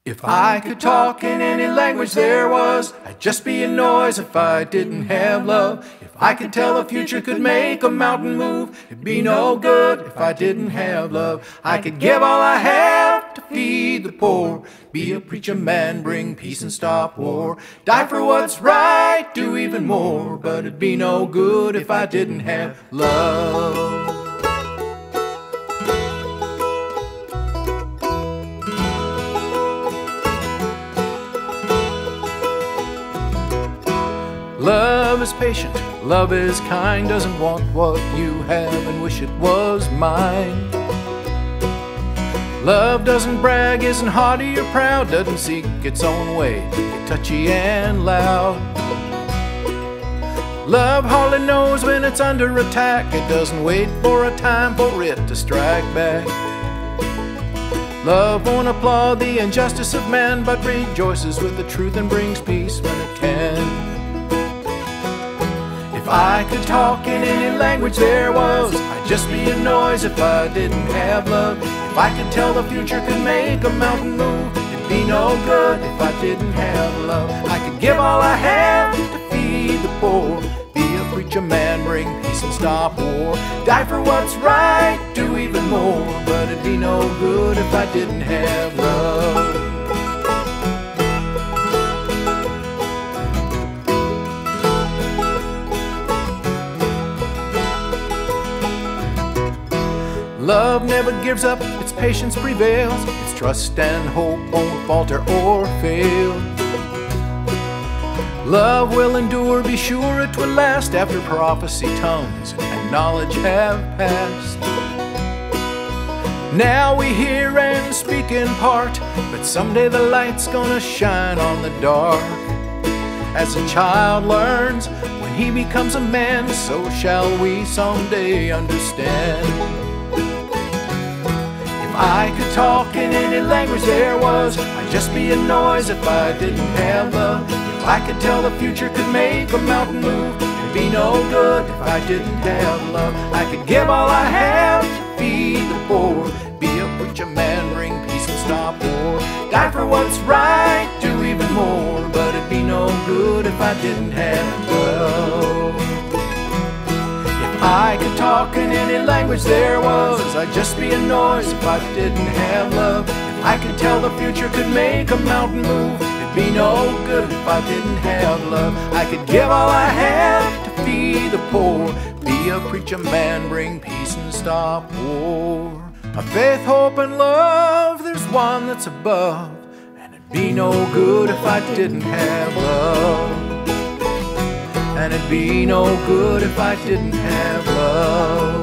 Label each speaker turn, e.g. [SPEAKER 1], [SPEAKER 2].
[SPEAKER 1] If I could talk in any language there was, I'd just be a noise if I didn't have love. If I could tell the future could make a mountain move, it'd be no good if I didn't have love. I could give all I have to feed the poor, be a preacher man, bring peace and stop war, die for what's right, do even more, but it'd be no good if I didn't have love. Love is patient, love is kind, doesn't want what you have and wish it was mine. Love doesn't brag, isn't haughty or proud, doesn't seek its own way, get touchy and loud. Love hardly knows when it's under attack, it doesn't wait for a time for it to strike back. Love won't applaud the injustice of man, but rejoices with the truth and brings peace when it can. If I could talk in any language there was, I'd just be a noise if I didn't have love. If I could tell the future could make a mountain move, it'd be no good if I didn't have love. I could give all I have to feed the poor, be a preacher man, bring peace and stop war, die for what's right, do even more, but it'd be no good if I didn't have love. Love never gives up, its patience prevails, its trust and hope won't falter or fail. Love will endure, be sure it will last after prophecy, tongues, and knowledge have passed. Now we hear and speak in part, but someday the light's gonna shine on the dark. As a child learns, when he becomes a man, so shall we someday understand. If I could talk in any language there was, I'd just be a noise if I didn't have love. If I could tell the future could make a mountain move, it'd be no good if I didn't have love. I could give all I have to feed the poor, be a preacher man, bring peace and stop war, die for what's right, do even more, but it'd be no good if I didn't have love. If I could talk in any language there was, I'd just be a noise if I didn't have love. If I could tell the future could make a mountain move, it'd be no good if I didn't have love. I could give all I have to feed the poor, be a preacher man, bring peace and stop war. A faith, hope, and love, there's one that's above, and it'd be no good if I didn't have love. And it'd be no good if I didn't have love.